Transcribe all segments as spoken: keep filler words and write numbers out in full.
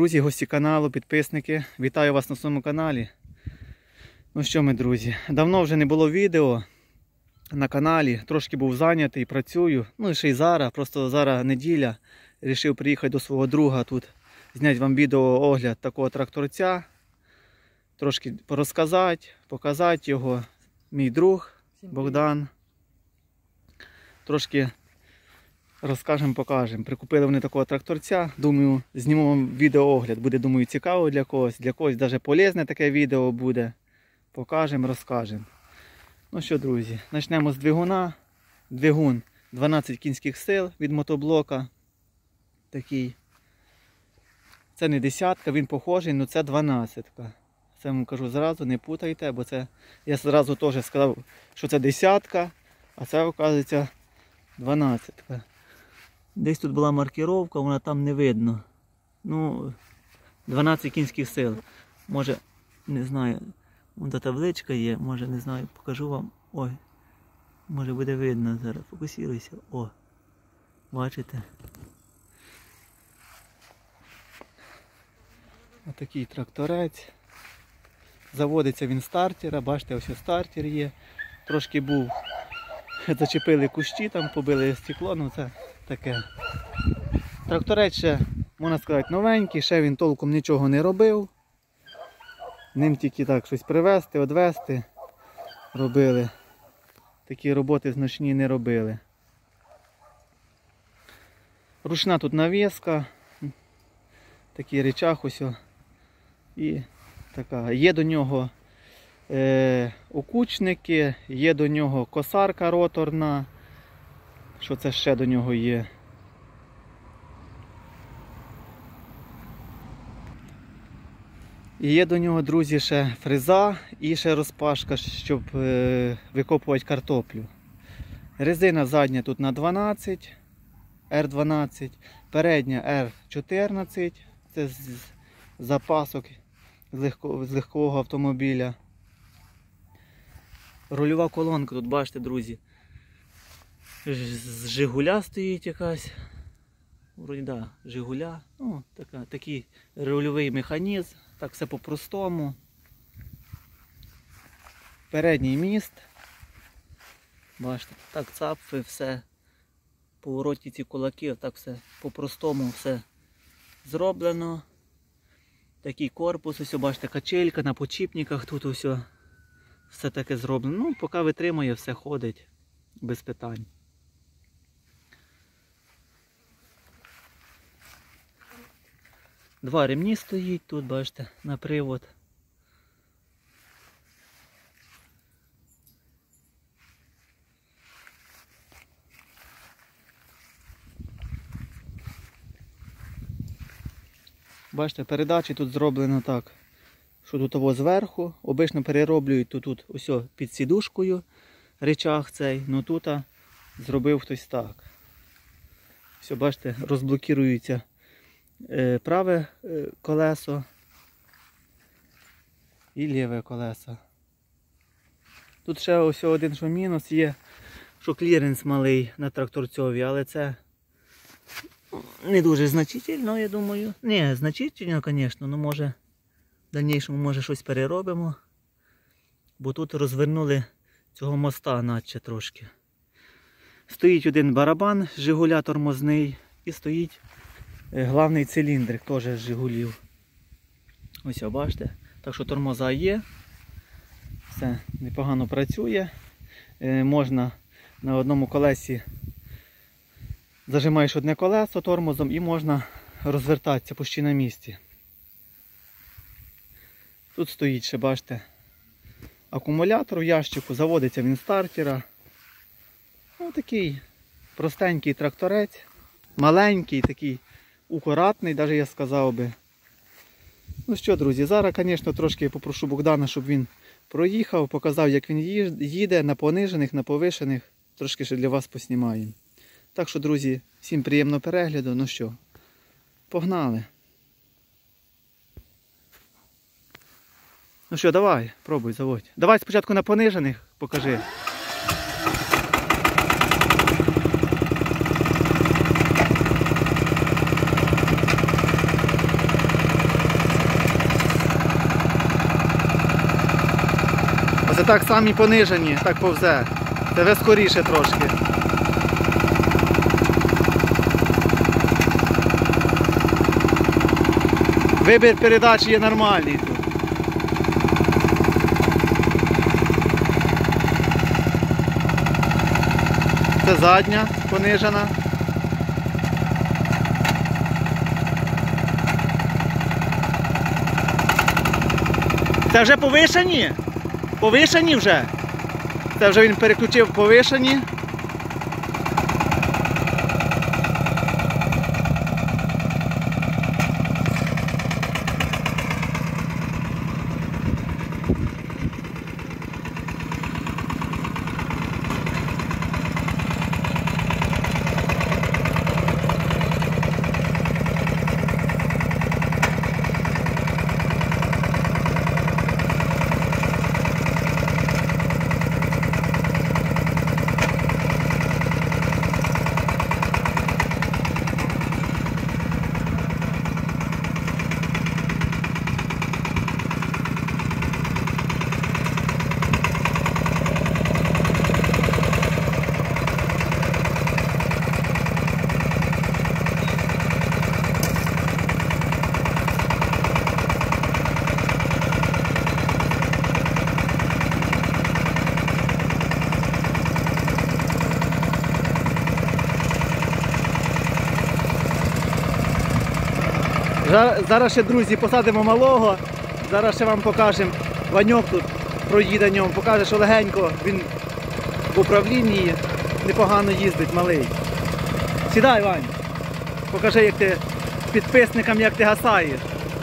Друзі, гості каналу, підписники, вітаю вас на своєму каналі. Ну що ми, друзі, давно вже не було відео на каналі, трошки був зайнятий, працюю. Ну і ще й зараз, просто зараз неділя, вирішив приїхати до свого друга тут, зняти вам відеоогляд такого тракторця. Трошки порозказати, показати його, мій друг Богдан. Трошки розкажемо, покажемо. Прикупили вони такого тракторця. Думаю, зніму вам відеоогляд. Буде, думаю, цікаво для когось. Для когось навіть полезне таке відео буде. Покажемо, розкажемо. Ну що, друзі, почнемо з двигуна. Двигун дванадцять кінських сил від мотоблока. Такий. Це не десятка, він похожий, але це дванадцятка. Це вам кажу зразу, не путайте, бо це... Я зразу теж сказав, що це десятка, а це, оказується, дванадцятка. Десь тут була маркировка, вона там не видно. Ну, дванадцять кінських сил. Може, не знаю, вон та табличка є, може, не знаю, покажу вам. Ой, може буде видно зараз, фокусуйся. О, бачите? Отакий тракторець. Заводиться він з стартера, бачите, ось стартер є. Трошки був, зачепили кущі, там побили стекло, ну це таке. Тракторець ще, можна сказати, новенький, ще він толком нічого не робив. Ним тільки так щось привезти, одвезти робили. Такі роботи значні не робили. Ручна тут навіска, такий речах ось. І така. Є до нього е, окучники, є до нього косарка роторна. Що це ще до нього є? І є до нього, друзі, ще фреза і ще розпашка, щоб е, викопувати картоплю. Резина задня тут на дванадцять, ер дванадцять, передня ер чотирнадцять, це з запасок з, легко, з легкого автомобіля. Рульова колонка, тут бачите, друзі, з Жигуля стоїть якась. Вроді, да, Жигуля. Ну, така, такий рульовий механізм. Так все по-простому. Передній міст. Бачите, так цапфи, все. Повороті ці кулаки, так все по-простому все зроблено. Такий корпус, ось, бачите, качелька на почіпниках, тут ось все таке зроблено. Ну, поки витримує, все ходить без питань. Два ремні стоїть тут, бачите, на привод. Бачите, передачі тут зроблено так, що тут ово зверху, обично перероблюють тут, тут ось під сідушкою речах цей, ну тут зробив хтось так. Все, бачите, розблокірується е, праве е, колесо і ліве колесо. Тут ще ось один що мінус є, що кліренс малий на тракторцьові, але це не дуже значительно, я думаю. Не, значительно, звісно, але може в дальнішому може щось переробимо. Бо тут розвернули цього моста наче трошки. Стоїть один барабан Жигуля тормозний і стоїть главний циліндрик теж з Жигулів. Ось, бачите. Так що тормоза є. Все непогано працює. Е, можна на одному колесі зажимаєш одне колесо тормозом і можна розвертатися почти на місці. Тут стоїть ще, бачите, акумулятор в ящику, заводиться він з стартера. Ось такий простенький тракторець, маленький, такий акуратний, навіть я сказав би. Ну що, друзі, зараз, звісно, трошки попрошу Богдана, щоб він проїхав, показав, як він їде на понижених, на повишених. Трошки ще для вас поснімаємо. Так що, друзі, всім приємного перегляду. Ну що, погнали. Ну що, давай, пробуй, заводь. Давай спочатку на понижених покажи. Це так самі понижені, так повзе. Це вже скоріше трошки. Вибір передачі є нормальний тут. Це задня понижена. Це вже повишені? Повишені вже? Це вже він переключив повишені. Зараз ще, друзі, посадимо малого, зараз ще вам покажемо, Ваньок тут проїде ньому, покаже, що легенько він в управлінні непогано їздить, малий. Сідай, Вань, покажи, як ти підписникам, як ти гасаєш.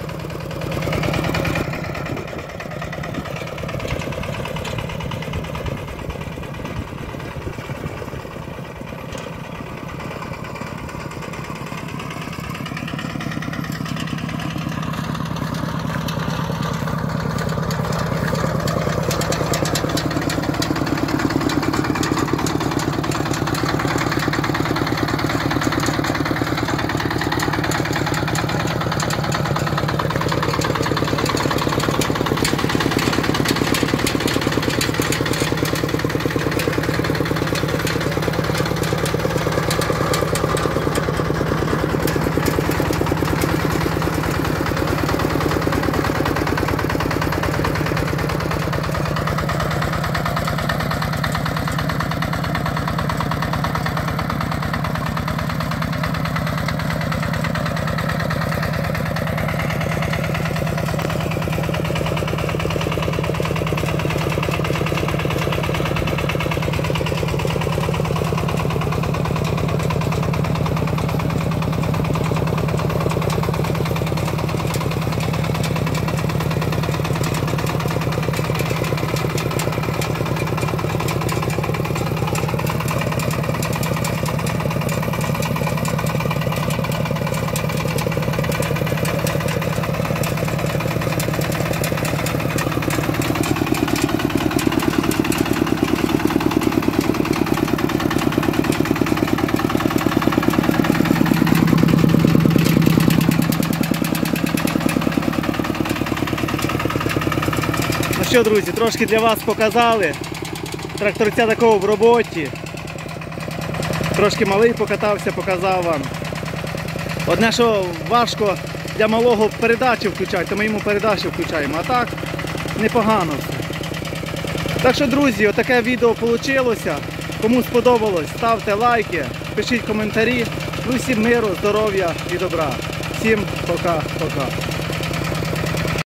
Що, друзі, трошки для вас показали. Тракторця такого в роботі. Трошки малий покатався, показав вам. Одне, що важко для малого передачі включати, то ми йому передачі включаємо. А так, непогано все. Так що, друзі, отаке відео вийшло. Кому сподобалось, ставте лайки, пишіть коментарі. Ну, всім миру, здоров'я і добра. Всім пока-пока.